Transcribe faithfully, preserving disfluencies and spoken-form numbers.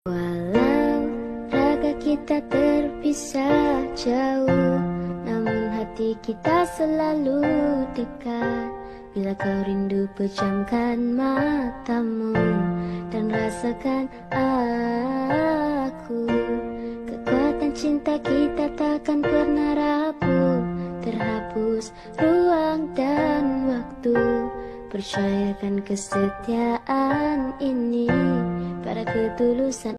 Walau raga kita terpisah jauh, namun hati kita selalu dekat. Bila kau rindu, pejamkan matamu dan rasakan aku. Kekuatan cinta kita takkan pernah rapuh, terhapus ruang dan waktu. Percayakan kesetiaan ini pada ketulusan